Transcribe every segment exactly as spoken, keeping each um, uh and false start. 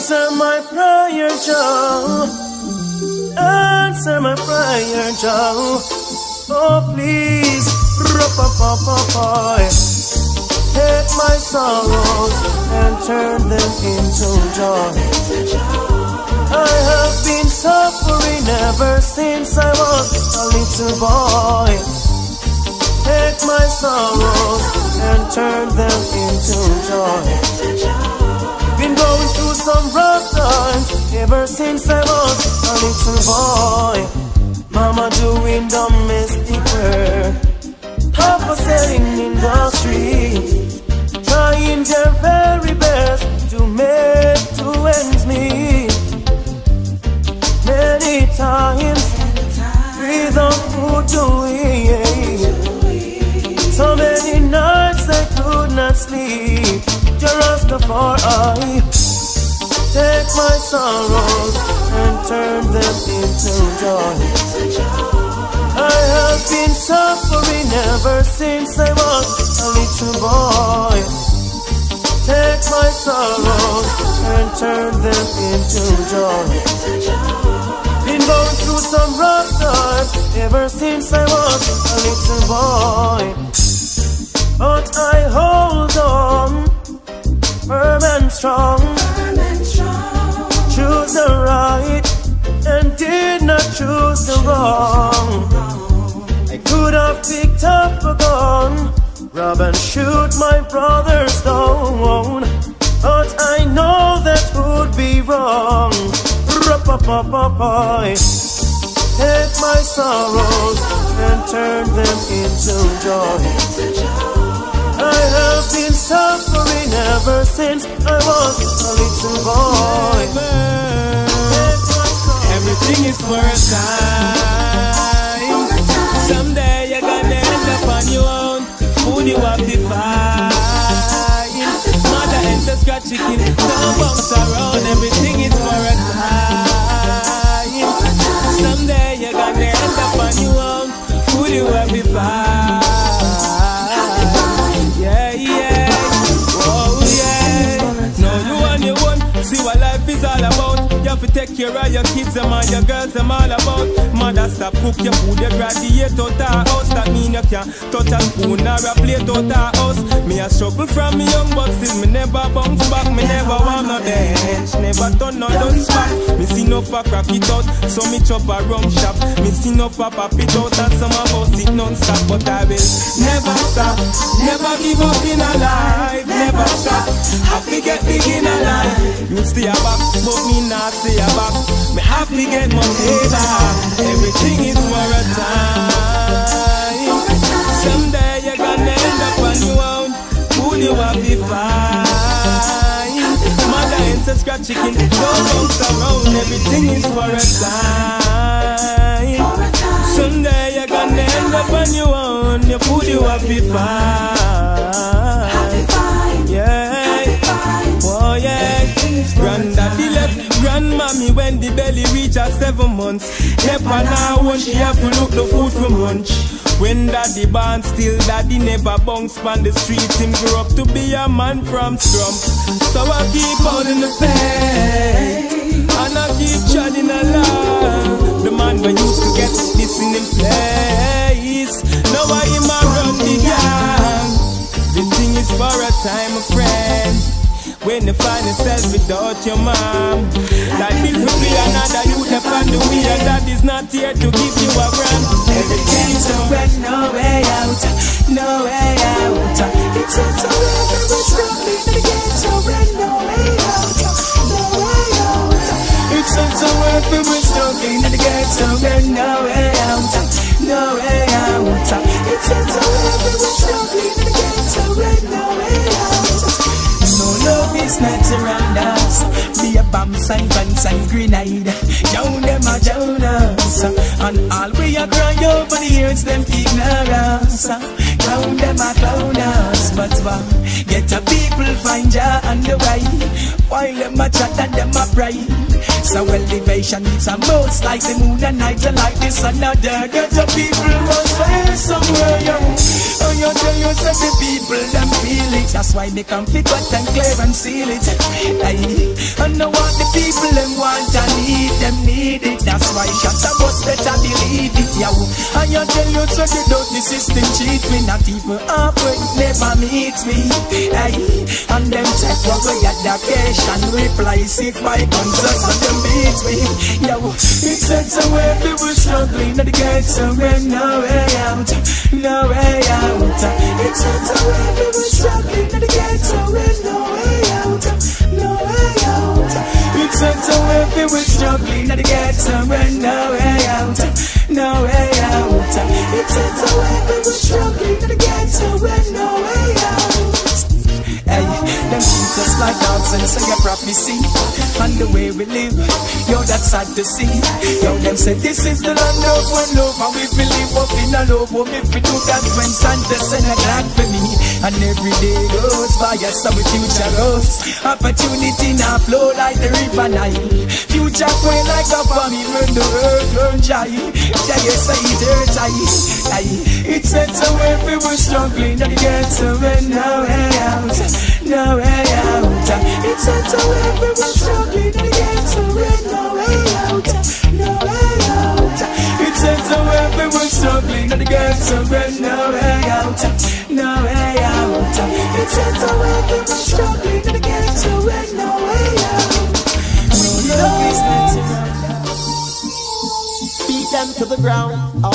Answer my prayer, Jah. Answer my prayer, Jah. Oh please, take my sorrows and turn them into joy. I have been suffering ever since I was a little boy. Take my sorrows and turn them into joy. Been going through some rough times ever since I was a little boy. Mama doing domestic work, Papa selling in the street, trying their very best to make two ends meet. Many times without food to eat, so many nights I could not sleep. Just for I take my sorrows and turn them into joy. I have been suffering ever since I was a little boy. Take my sorrows and turn them into joy. Been going through some rough times ever since I was a little boy. But I hold on firm and strong, choose the right and did not choose the wrong. I could have picked up a gun, rob and shoot my brothers down, but I know that would be wrong. Take my sorrows and turn them into joy. I have been suffering ever since I was a little boy. Everything is for a time. Someday you're gonna end up on your own. Food you have to find. Mother ancestral chicken, don't bounce around. Everything is for a time. Someday you're gonna end up on your own. Food you have to find. See what life is all about. You have to take care of your kids, them and your girls, them all about. Mother stop cook your food, you graduate out of house. That mean you can't touch a spoon or a plate out of house. Me a struggle from me young, but still me never bounce back. Me never want no bench, never turn no done spot. Me see no for crack it out, so me chop a rum shop. Me see no for pop it out, and some of us it non-stop. But I will never stop, never give up in a life. Never stop, I forget big in a life. You stay back, but me not stay back. Me happy get my back. Everything is for a time. Someday you're gonna end up on your own. Fool you have to find. Mother ancestral chicken, don't bounce around. Everything is for a time. Someday you're gonna end up on your own. Your food you have to find. Yeah. Oh yeah. Granddaddy left grandmammy when the belly reach her seven months. Never now when she have to look the food from lunch. When daddy born still daddy never bounce on the streets. Him grew up to be a man from scrum. So I keep holding the faith and I keep treading along. The man we used to get this in him place. Now I him a run the gang. The thing is for a time, a friend. When you find yourself without your mom, like this will be another youth upon the way, and that is not here to give you a brand. Everything's so red, no way out, no way out. It's all so red, and we're struggling to get so red, no way out, no way out. It's all so red, and we're struggling to get so red, no way out, no way out. It's all so red, and we're struggling to get so red, no way out. No love is not around us. Be a bomb sign, pants and grenade. Down them a Jonas. And all we are crying over the years, them ignorance. Down them a clown us. But what? Get a people find ya on the way. While them a chat and them a pray. So elevation needs a most like the moon and night and like the sun. Now there get a people must find somewhere, yo. Oh, you tell you such a people people them feel it. That's why they come fit cut and clear and seal it. Aye. And know what the people them want and need, them need it. That's why shut up, but better believe it, yo. And you tell you so the dirty system cheat me, not even halfway, never meet me. Aye. And them check what we got the cash and reply sick by guns and them beat me. Yo, it said somewhere people struggling to get somewhere, no way out, no way out. It said somewhere people struggling to get somewhere, no way out, no way out. It said somewhere people struggling to get somewhere, no way out, no way out. It said somewhere people struggling to get somewhere, no way out. Hey, them treat us like dogs and say a prophecy. And the way we live, yo, that's sad to see. Yo, them say this is the land of one love, and we believe up in a love. But if we do that when Santa send a glad for me, and every day goes by, yes, our future goes. Opportunity now flow like the river Nile. Future way like a famine when the earth turn dry. Yeah, yes, I it hurts, I, I. It said so if we were struggling to get somewhere, no way out, no way out. It said so if we were struggling to get somewhere, no way out, no way out. It said so if we were struggling to get somewhere, no way out, no way out. It said so if we were struggling to get somewhere, no way out. No love is not beat them to the ground. Oh,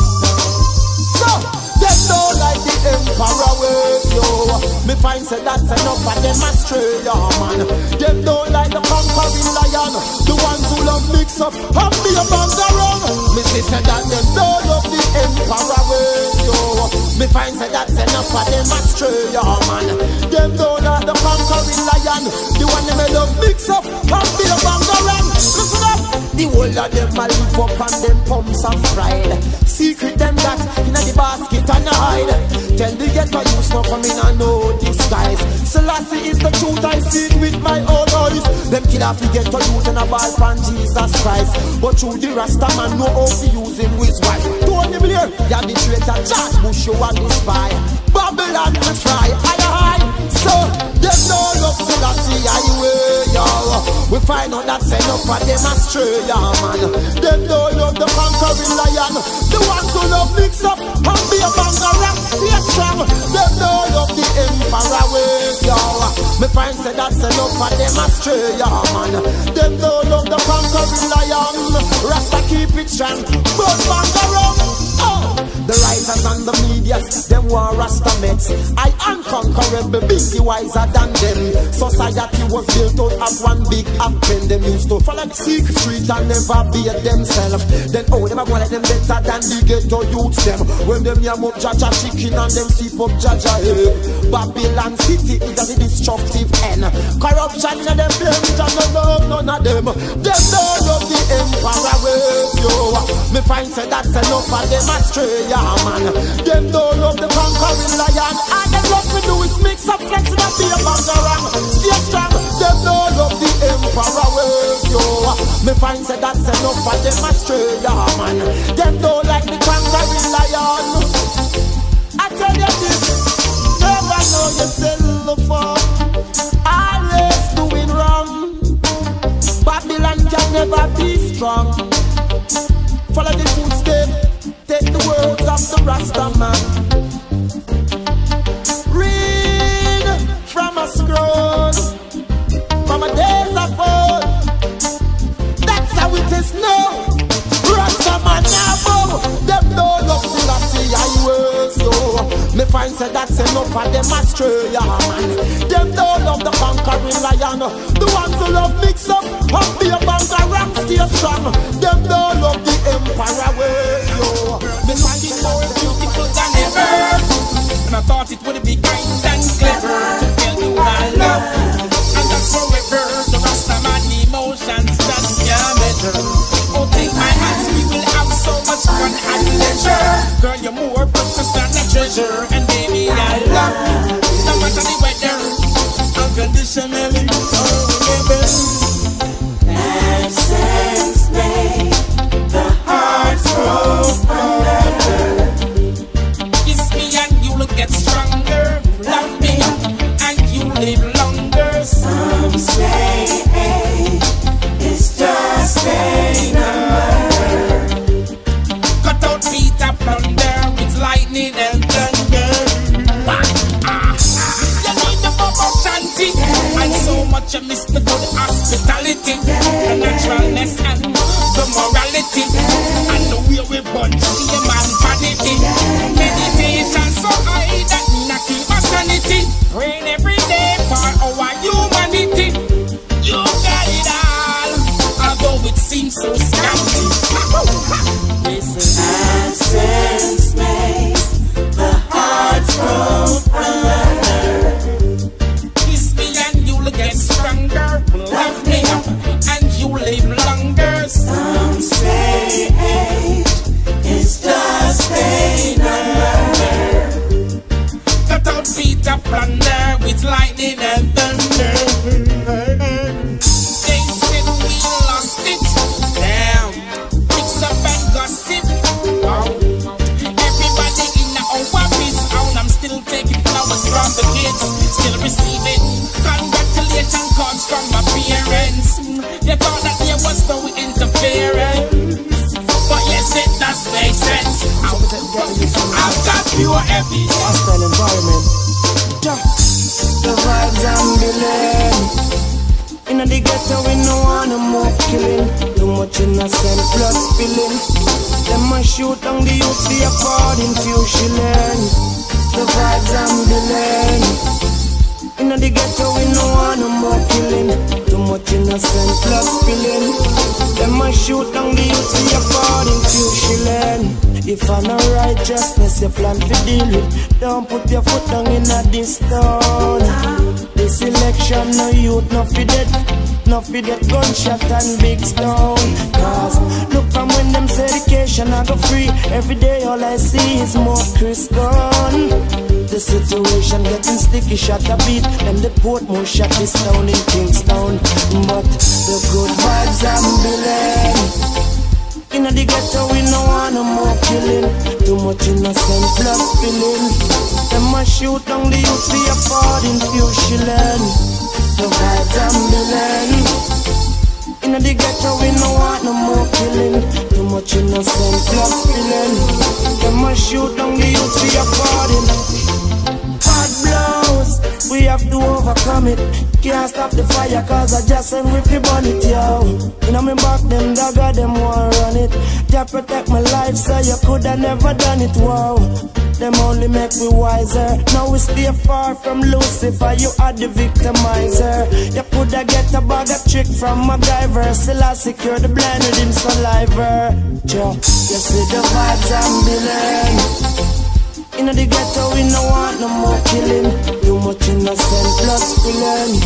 so them don't like the emperor ways, yo. Me find say that's enough for them astray, yeah, man. Them don't like the conquering lion, the ones who love mix up and be a banga run. Me say say that them don't love the emperor ways, yo. Me find say that's enough for them astray, yeah, man. Them don't like the conquering lion, the one them love mix up and be a banga run. Listen up. The whole of them a live up and them pumps and pride. Secret them that inna the basket and hide. Tell the ghetto youths no come in and no disguise. Selassie is the truth, I see it with my own eyes. Them kill off the ghetto youth and a ball from Jesus Christ. But through the Rasta man know how to use him with his wife. Tony Blair, ya the traitor, George Bush you and the spy. Babylon we fry, higher high. So them no love Selassie highway, yo. We find out that's enough for them astray, yeah, man. Them don't love the conquering lion, the ones who love mix up and be a banga rap, be strong. Them don't love the emperor ways, yo. Me find say that's enough for them astray, yeah, man. Them don't love the conquering lion, Rasta keep it strong, but banga rap. Oh, the writers and the media, them were Rasta mates. I unconquerable, big wiser than them. Society was built out of one big apple. Them used to follow the secret street and never be themselves. Then oh, them a go like them better than the ghetto youths them. When them yam up Jaja chicken and them sleep up Jaja head. Babylon city is a destructive end. Corruption in them blame, Jah no love none of them. Them don't love the emperor ways, yo. Me find say that's enough for them astray, yeah, man. Them don't love the conquering lion. And them love to do is mix up flexing and be a bangarang. Stay strong. Them don't love the emperor ways, yo. Me find say that's enough for them astray, yeah, man. Them don't like the conquering lion. I tell you this, never know yourself for always doing wrong. Babylon can never be strong. Follow the footsteps, take the words of the Rasta man. Read from a scroll, from a days of old. That's how it is now. Rasta man now bow. Them don't love Selassie highways, yo. Me find say that's enough for them astray, yeah, man. Them don't love the conquering lion, the ones who love mix up and be a banker and stay strong. Them don't love the emperor ways, yo. Me find it more beautiful than ever, and I thought it would be kind and clever to tell you my love, and that's forever. The Rasta man emotions that can't measure. Oh, take my hands, we will have so much fun and leisure. Girl, you're more precious than a treasure, and baby, I love you. No matter the weather, unconditionally, forever. Access made the hearts grow fonder. Kiss me and you'll get stronger. create a plunder with lightning and thunder. They said we lost it. Damn, mix up and gossip. Wow. Everybody in our peace out. I'm still taking flowers from the kids, still receiving congratulations cards from my parents. They thought that there was no interference, but yes, it does make sense. I've, I've got pure evidence. Hostile environment. The vibes I'm feeling. In the ghetto we no want no more killing. Too much innocent blood spilling. Them a shoot down the youth for a farthing few shilling. The vibes I'm feeling. In the ghetto we no want no more killing. Too much innocent blood spilling. Them a shoot down the youth for a farthing few shilling. If I no righteousness, you plan to deal with. Don't put your foot down in a this town. This election, no youth, no for dead. No for that gunshot and big stone. Cause look from when them say education I go free. Every day all I see is more Chris gone. The situation getting sticky, shot a beat. Them the Portmore shot this town in Kingston. But the good vibes I'm feeling. In the ghetto we no want no more killing. Too much innocent blood spilling. Them a shoot down the youth for a farthing few shilling. The vibes I'm feeling. In the ghetto we no want no more killing. Too much innocent blood spilling. Them a shoot down the youth for a farthing. Hot blows, we have to overcome it. Can't stop the fire cause I just ain't with the burn it, yo. You know me back them dagger, them want run it. Just protect my life so you coulda never done it, wow. Them only make me wiser. Now we stay far from Lucifer, you are the victimizer. You coulda get a bag of trick from MacGyver. Still I secure the blind with him saliva. Yo, you see the vibes I'm feeling. In the ghetto we no want no more killing. Too much innocent blood spilling.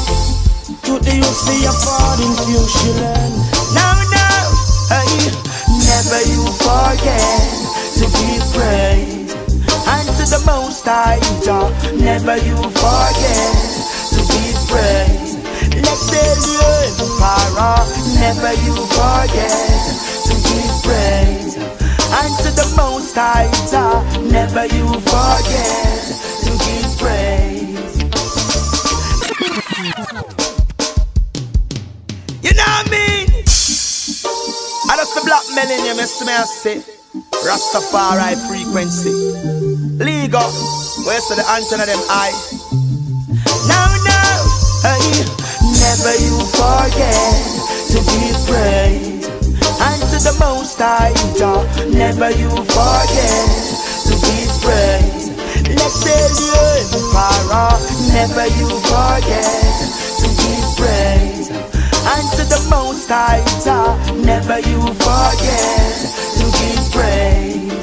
To the youth for your farthing few shilling. Now, now, hey, never you forget to give praise. And to the Most High Jah, never you forget to give praise. Let's say the Emperor, never you forget to give praise. And to the Most High Jah, never you forget to give praise. You know what I mean? I just the black millennium, you see me I say Rastafari frequency legal, where's the antenna them eye? Now, now, hey, never you forget to give praise. And to the Most High Jah, never you forget to give praise. Let's say the Emperor, never you forget to give praise. And to the Most High Jah, never you forget to give praise.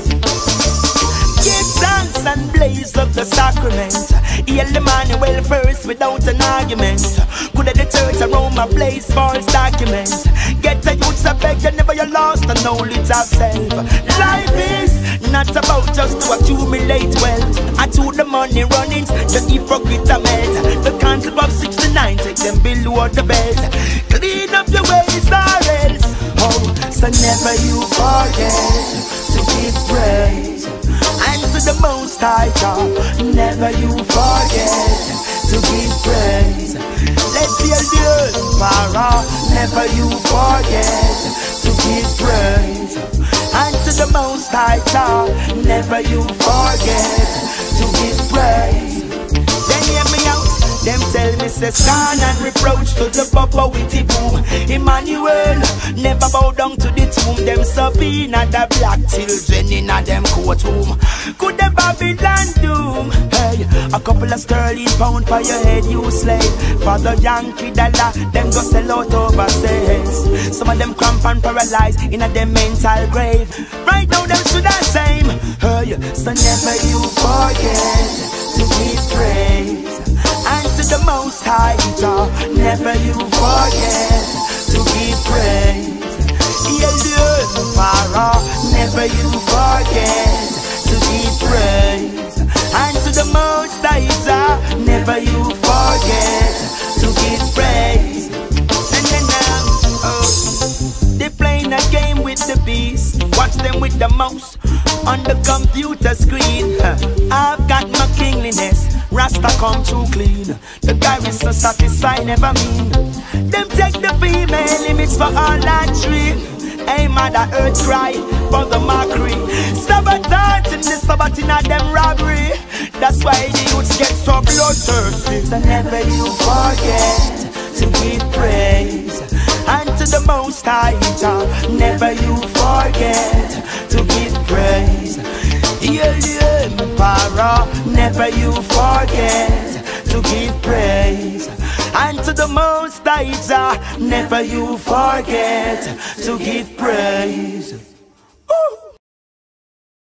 Give thanks and blaze up the sacrament. Hail Emmanuel first without an argument. Could the church around my place false documents. Get the youths a beg you never you lost the knowledge of self. Life is not about just to accumulate wealth. And to the money runnings, the hypocrite a melt. The council of sixty-nine take them below the belt. Clean up your ways or else. Oh, so never you forget to give praise. And to the Most High Jah, never you forget to give praise. Let's hear the Emperor, never you forget to give praise. And to the Most High Jah, never you forget to give praise. Then hear me out. Them tell me say scorn and reproach to the papa with the boom. Emmanuel never bow down to the tomb. Them subpoena the black children in a them courtroom. Could the Babylon doom? Hey, a couple of sterling pound for your head you slave. For the Yankee dollar, them go sell out overseas. Some of them cramp and paralyzed in a them mental grave. Right now them should have same. Hey, so never you forget to give praise. And to the Most High Jah, never you forget to give praise. Hail the Emperor, never you forget to give praise. And to the Most High, Jah, never you forget to give praise. And then now, oh, they playing a game with the beast. Watch them with the mouse on the computer screen. I've got my kingliness, Rasta come too clean. The guy is so satisfied, never mean. Them take the female limits for all that tree. Hey, Mother Earth cry for the mockery. Sabotage in the Sabbath in them robbery. That's why the youths get so bloodthirsty. So never you forget to give praise. And to the Most High, Jah, never you forget to give praise. Yeah, yeah, Para, never you forget to give praise. And to the Most High, Jah, never you forget to give praise. Ooh.